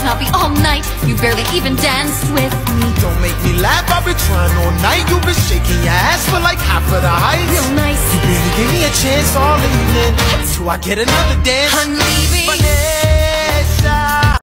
not be all night. You barely even danced with me. Don't make me laugh, I've been trying all night. You've been shaking your ass for like half of the height. Real nice. You barely gave me a chance all evening. So I get another dance. I'm leaving. Funny.